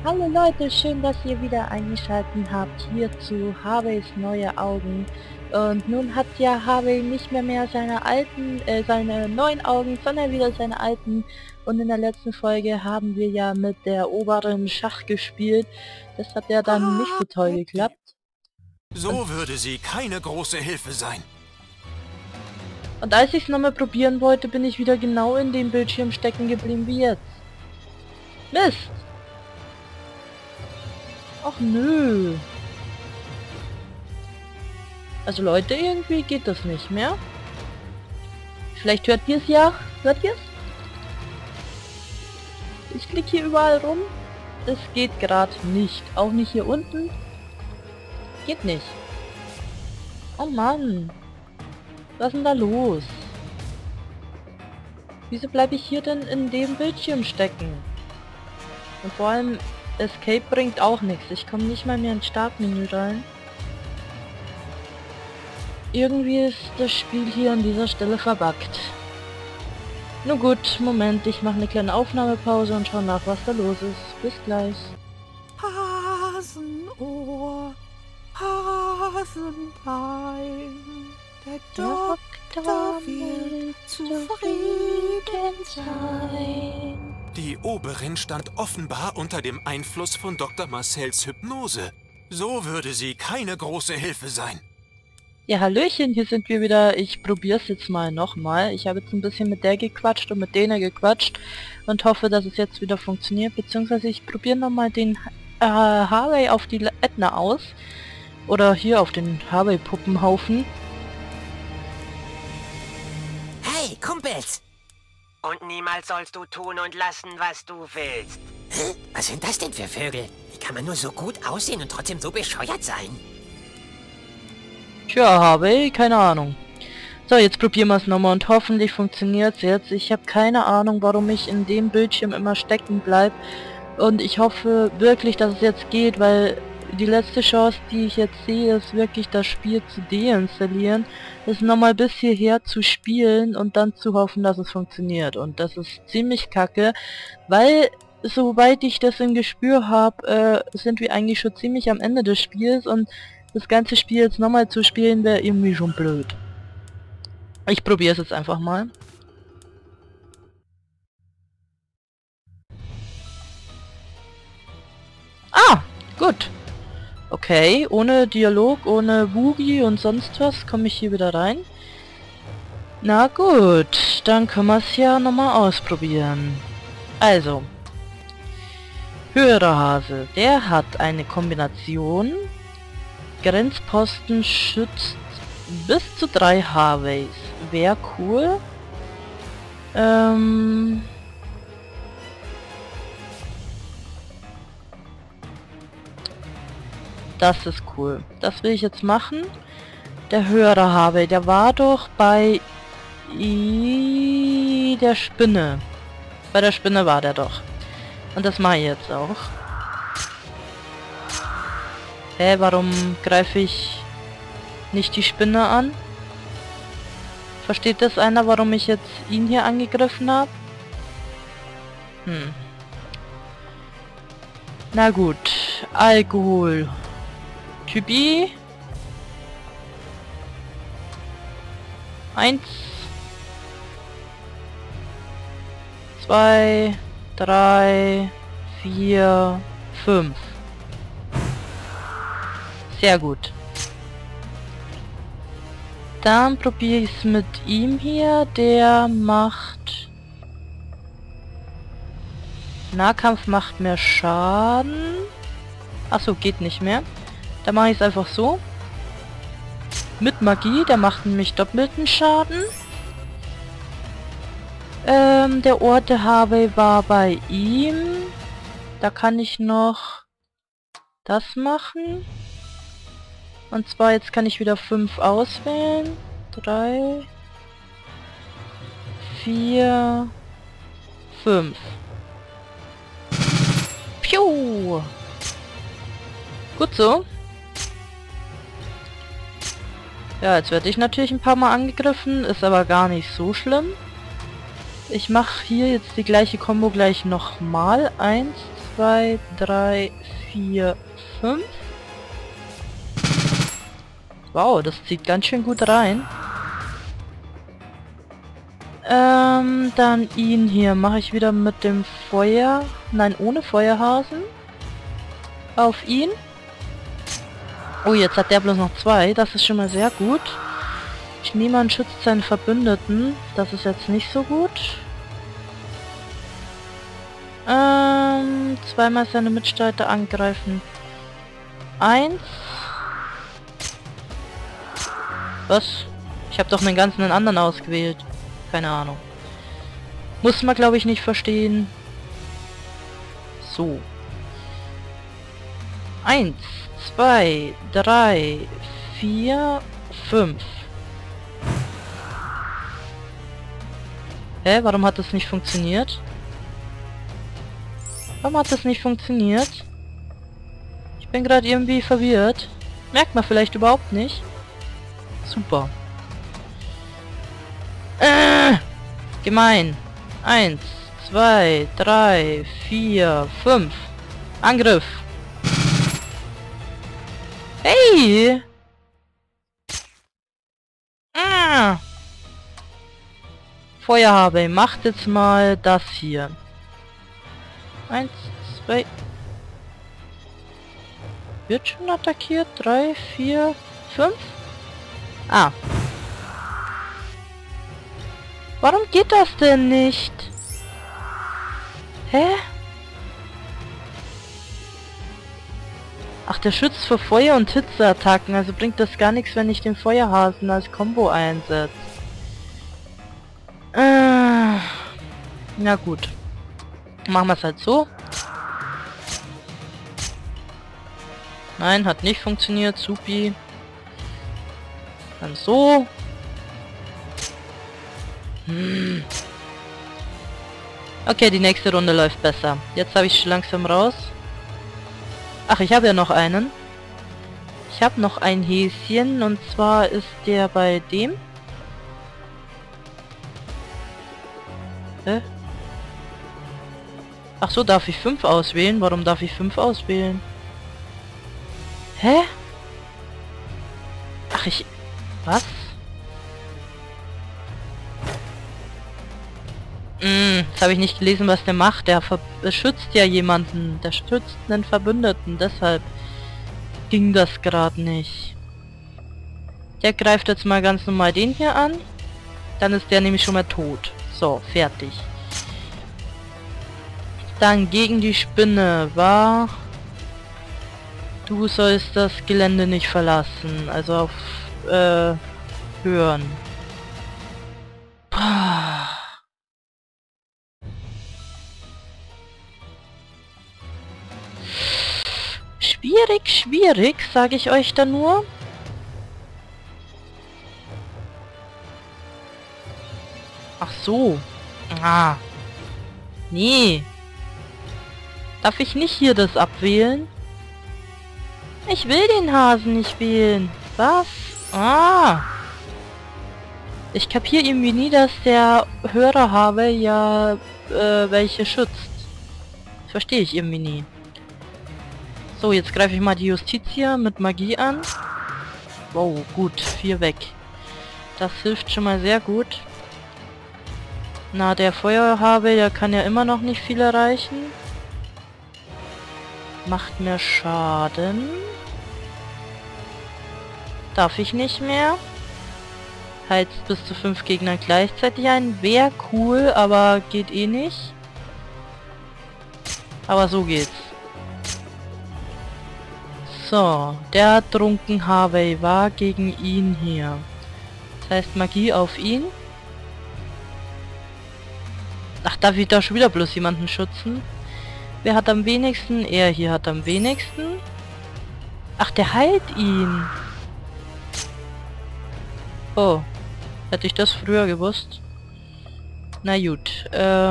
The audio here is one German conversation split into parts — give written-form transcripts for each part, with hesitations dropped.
Hallo Leute, schön, dass ihr wieder eingeschaltet habt hier zu Harveys neue Augen. Und nun hat ja Harvey nicht mehr seine neuen Augen, sondern wieder seine alten. Und in der letzten Folge haben wir ja mit der oberen Schach gespielt. Das hat ja dann nicht so toll geklappt. So würde sie keine große Hilfe sein. Und als ich es nochmal probieren wollte, bin ich wieder genau in dem Bildschirm stecken geblieben wie jetzt. Mist! Ach nö. Also Leute, irgendwie geht das nicht mehr. Vielleicht hört ihr es ja. Hört ihr es? Ich klicke hier überall rum. Es geht gerade nicht. Auch nicht hier unten. Geht nicht. Oh Mann. Was ist denn da los? Wieso bleibe ich hier denn in dem Bildschirm stecken? Und vor allem Escape bringt auch nichts. Ich komme nicht mal mehr ins Startmenü rein. Irgendwie ist das Spiel hier an dieser Stelle verbuggt. Nun gut, Moment, ich mache eine kleine Aufnahmepause und schaue nach, was da los ist. Bis gleich. Hasenohr, Hasenbein, der Doktor will zufrieden sein. Die Oberin stand offenbar unter dem Einfluss von Dr. Marcells Hypnose. So würde sie keine große Hilfe sein. Ja, hallöchen, hier sind wir wieder. Ich probiere es jetzt mal nochmal. Ich habe jetzt ein bisschen mit der gequatscht und mit denen gequatscht und hoffe, dass es jetzt wieder funktioniert. Beziehungsweise ich probiere nochmal den Harvey auf die Edna aus. Oder hier auf den Harvey-Puppenhaufen. Hey, Kumpels! Und niemals sollst du tun und lassen, was du willst. Hä? Was sind das denn für Vögel? Wie kann man nur so gut aussehen und trotzdem so bescheuert sein? Tja, Harvey, keine Ahnung. So, jetzt probieren wir es nochmal und hoffentlich funktioniert es jetzt. Ich habe keine Ahnung, warum ich in dem Bildschirm immer stecken bleibe. Und ich hoffe wirklich, dass es jetzt geht, weil die letzte Chance, die ich jetzt sehe, ist wirklich das Spiel zu deinstallieren, es nochmal bis hierher zu spielen und dann zu hoffen, dass es funktioniert. Und das ist ziemlich kacke, weil soweit ich das im Gespür habe, sind wir eigentlich schon ziemlich am Ende des Spiels und das ganze Spiel jetzt nochmal zu spielen wäre irgendwie schon blöd. Ich probiere es jetzt einfach mal. Ah, gut. Okay, ohne Dialog, ohne Boogie und sonst was komme ich hier wieder rein. Na gut, dann können wir es ja nochmal ausprobieren. Also, höherer Hase, der hat eine Kombination. Grenzposten schützt bis zu 3 Harveys. Wäre cool. Das ist cool. Das will ich jetzt machen. Der höhere Harvey, der war doch bei der Spinne. Bei der Spinne war der doch. Und das mache ich jetzt auch. Hä, warum greife ich nicht die Spinne an? Versteht das einer, warum ich jetzt ihn hier angegriffen habe? Na gut. Alkohol. Typi. 1, 2, 3, 4, 5. Sehr gut. Dann probiere ich es mit ihm hier. Der macht... Nahkampf macht mehr Schaden. Achso, geht nicht mehr. Dann mache ich es einfach so. Mit Magie, der macht nämlich doppelten Schaden. Der Orte Harvey war bei ihm. Da kann ich noch das machen. Und zwar jetzt kann ich wieder 5 auswählen. 3, 4, 5. Piu! Gut so. Ja, jetzt werde ich natürlich ein paar Mal angegriffen, ist aber gar nicht so schlimm. Ich mache hier jetzt die gleiche Combo gleich nochmal. 1, 2, 3, 4, 5. Wow, das zieht ganz schön gut rein. Dann ihn hier mache ich wieder mit dem Feuer. Nein, ohne Feuerhasen. Auf ihn. Oh, jetzt hat der bloß noch 2. Das ist schon mal sehr gut. Schneemann schützt seinen Verbündeten. Das ist jetzt nicht so gut. Zweimal seine Mitstreiter angreifen. 1. Was? Ich habe doch einen ganzen anderen ausgewählt. Keine Ahnung. Muss man, glaube ich, nicht verstehen. So. 1, 2, 3, 4, 5. Hä? Warum hat das nicht funktioniert? Warum hat das nicht funktioniert? Ich bin gerade irgendwie verwirrt. Merkt man vielleicht überhaupt nicht. Super. Gemein. 1, 2, 3, 4, 5. Angriff. Hey! Feuerhabe, macht jetzt mal das hier. 1, 2. Wird schon attackiert. 3, 4, 5. Ah. Warum geht das denn nicht? Hä? Ach, der schützt vor Feuer- und Hitzeattacken, also bringt das gar nichts, wenn ich den Feuerhasen als Combo einsetze. Na gut. Machen wir es halt so. Nein, hat nicht funktioniert, supi. Dann so. Okay, die nächste Runde läuft besser. Jetzt habe ich schon langsam raus. Ach, ich habe ja noch einen. Ich habe noch ein Häschen und zwar ist der bei dem. Hä? Ach so, darf ich 5 auswählen? Warum darf ich 5 auswählen? Hä? Ach, was? Das habe ich nicht gelesen, was der macht. Der schützt ja jemanden. Der schützt einen Verbündeten. Deshalb ging das gerade nicht. Der greift jetzt mal ganz normal den hier an. Dann ist der nämlich schon mal tot. So, fertig. Dann gegen die Spinne war... Du sollst das Gelände nicht verlassen. Also auf hören. Schwierig, schwierig, sage ich euch da nur. Ach so. Ah. Nee. Darf ich nicht hier das abwählen? Ich will den Hasen nicht wählen. Was? Ah. Ich kapiere irgendwie nie, dass der Hörerhabe ja welche schützt. Verstehe ich irgendwie nie. So, jetzt greife ich mal die Justitia mit Magie an. Wow, gut, 4 weg. Das hilft schon mal sehr gut. Na, der Feuerhabe, der kann ja immer noch nicht viel erreichen. Macht mir Schaden. Darf ich nicht mehr. Heizt bis zu 5 Gegner gleichzeitig ein. Wäre cool, aber geht eh nicht. Aber so geht's. So, der Trunken-Harvey war gegen ihn hier. Das heißt Magie auf ihn. Ach, darf ich da schon wieder bloß jemanden schützen? Wer hat am wenigsten? Er hier hat am wenigsten. Ach, der heilt ihn. Oh, hätte ich das früher gewusst. Na gut,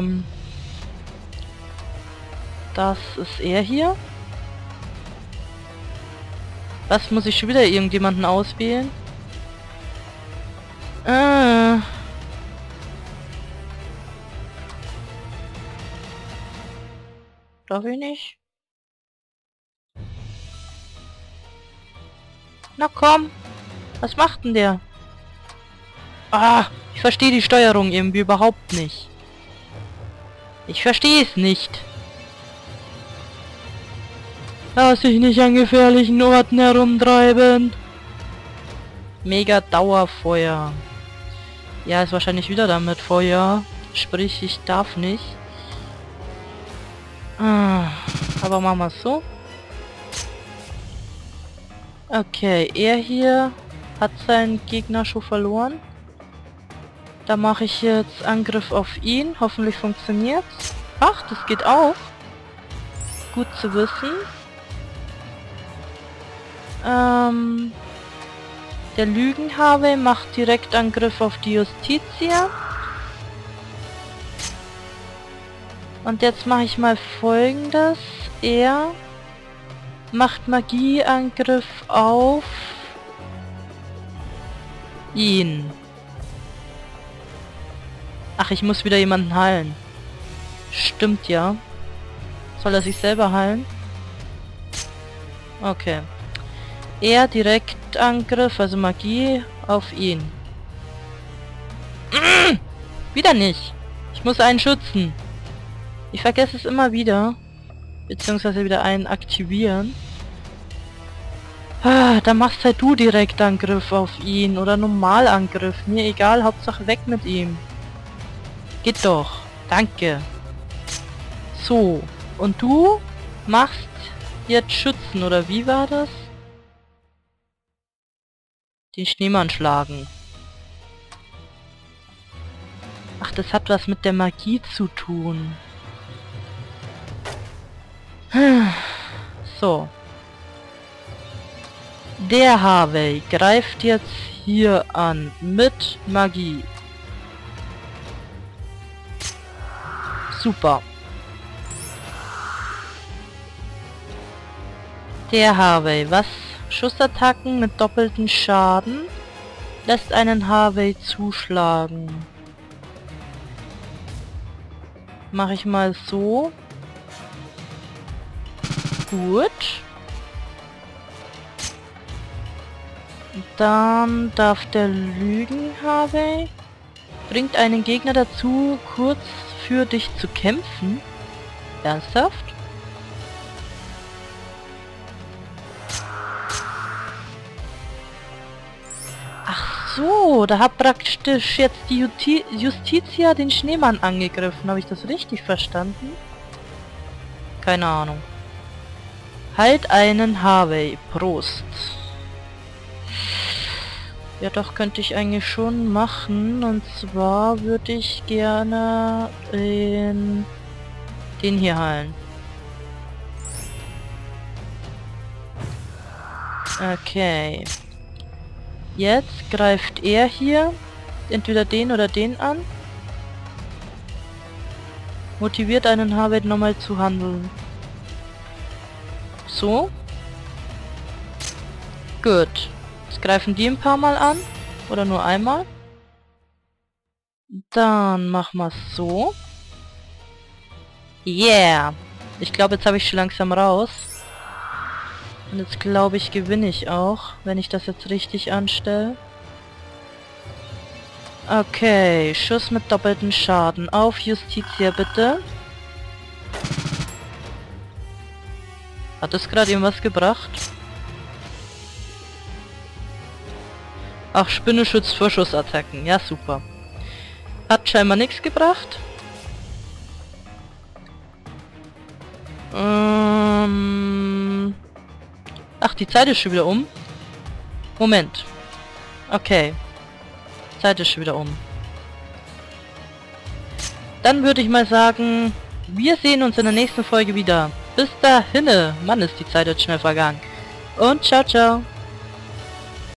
das ist er hier. Was, muss ich schon wieder irgendjemanden auswählen? Darf ich nicht? Na komm! Was macht denn der? Ah! Ich verstehe die Steuerung irgendwie überhaupt nicht. Ich verstehe es nicht. Lass dich nicht an gefährlichen Orten herumtreiben. Mega Dauerfeuer. Ja, ist wahrscheinlich wieder damit Feuer. Sprich, ich darf nicht. Aber machen wir es so. Okay, er hier hat seinen Gegner schon verloren. Da mache ich jetzt Angriff auf ihn. Hoffentlich funktioniert's. Ach, das geht auch. Gut zu wissen. Der Lügenharvey macht direkt Angriff auf die Justitia. Und jetzt mache ich mal Folgendes. Er macht Magieangriff auf ihn. Ach, ich muss wieder jemanden heilen. Stimmt ja. Soll er sich selber heilen? Okay. Er direkt Angriff, also Magie, auf ihn. Wieder nicht. Ich muss einen schützen. Ich vergesse es immer wieder. Beziehungsweise wieder einen aktivieren. Dann machst halt du direkt Angriff auf ihn. Oder Normalangriff. Mir egal, Hauptsache weg mit ihm. Geht doch. Danke. So. Und du machst jetzt Schützen, oder wie war das? Den Schneemann schlagen. Ach, das hat was mit der Magie zu tun. So. Der Harvey greift jetzt hier an mit Magie. Super. Der Harvey, was? Schussattacken mit doppelten Schaden lässt einen Harvey zuschlagen. Mache ich mal so. Gut. Dann darf der Lügen-Harvey bringt einen Gegner dazu, kurz für dich zu kämpfen. Ernsthaft? Ach so, da hat praktisch jetzt die Justitia den Schneemann angegriffen. Habe ich das richtig verstanden? Keine Ahnung. Halt einen Harvey. Prost. Ja doch, könnte ich eigentlich schon machen. Und zwar würde ich gerne den hier heilen. Okay. Jetzt greift er hier entweder den oder den an. Motiviert einen Harvey nochmal zu handeln. So. Gut. Jetzt greifen die ein paar Mal an. Oder nur einmal. Dann machen wir es so. Yeah. Ich glaube, jetzt habe ich schon langsam raus. Und jetzt glaube ich, gewinne ich auch, wenn ich das jetzt richtig anstelle. Okay, Schuss mit doppelten Schaden. Auf Justitia bitte. Hat das gerade irgendwas gebracht? Ach, Spinne schützt vor Schussattacken. Ja, super. Hat scheinbar nichts gebracht. Ach, die Zeit ist schon wieder um. Moment. Okay. Zeit ist schon wieder um. Dann würde ich mal sagen, wir sehen uns in der nächsten Folge wieder. Bis dahin. Mann, ist die Zeit jetzt schnell vergangen. Und ciao, ciao.